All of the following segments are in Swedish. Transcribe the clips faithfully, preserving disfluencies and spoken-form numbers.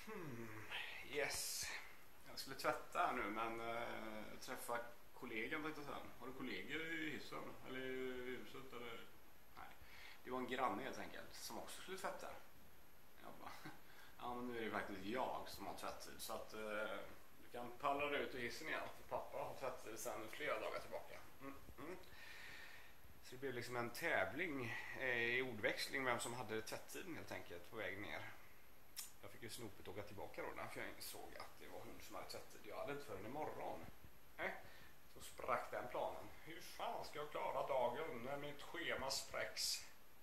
Hmm, yes. Jag skulle tvätta här nu, men äh, träffa kollegan tänkte jag säga. Har du kollegor i hissen? Eller i huset? Eller? Nej. Det var en granne helt enkelt som också skulle tvätta. Jag bara, ja, men nu är det faktiskt jag som har tvättid. Så att äh, du kan palla dig ut ur hissen igen. För pappa har tvättid sedan flera dagar tillbaka. Mm, mm. Så det blev liksom en tävling eh, i ordväxling vem som hade tvättiden helt enkelt på väg ner. Jag fick ju snopet åka tillbaka då, för jag insåg att det var hon som hade tvättid. Jag hade inte förrän imorgon. Eh, så sprack den planen. Hur fan ska jag klara dagen när mitt schema spräcks?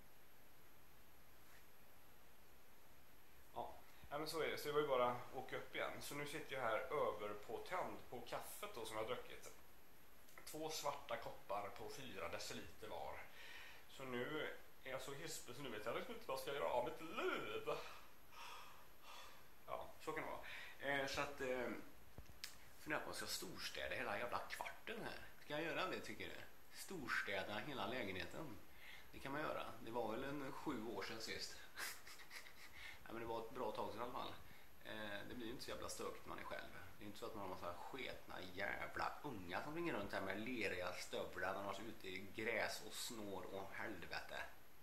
Ja, ja men så är det. Så det var ju bara att åka upp igen. Så nu sitter jag här över på tänd på kaffet då som jag har druckit. Två svarta koppar på fyra deciliter var. Så nu är jag så hispig så nu vet jag liksom inte vad jag ska göra av mitt liv. Ja, så kan det vara. Eh, så att eh, funderar på att jag ska storstäda hela jävla kvarten här. Ska jag göra det tycker du? Storstäda hela lägenheten. Det kan man göra. Det var väl en sju år sedan sist. Ja, men det var ett bra tag sedan i alla fall. Eh, det blir ju inte så jävla stökigt när man är själv. Det är inte så att man har massa sketna jävla unga som ringer runt här med leriga stövlar när man är ute i gräs och snår och helvete.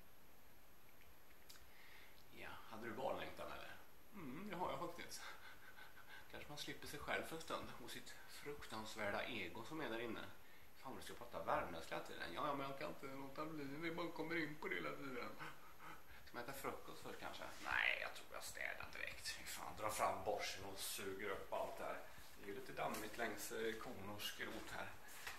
Ja, hade du barnlängtan eller? Mm, det har jag faktiskt. Kanske man slipper sig själv för en stund och sitt fruktansvärda ego som är där inne. Fan, du ska prata värmländska hela tiden. Ja, men jag kan inte låta bli. Det bara kommer in på det hela tiden. Ska man äta frukost först kanske? Nej, jag tror jag städar direkt. Fan, dra fram borsten och suger upp allt där. Det är ju lite dammigt längs kon och skrot här.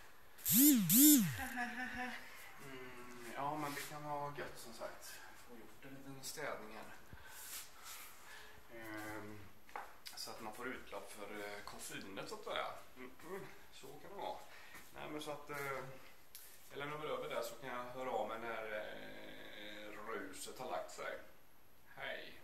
Mm, ja, men det kan vara gött som sagt. Få gjort en liten städning här. Ehm, så att man får utlopp för eh, koffeinet så att säga. Mm, mm, så kan det vara. Nej, men så att eh, jag lämnar väl över där så kan jag höra av mig när eh, ruset har lagt sig. Hej!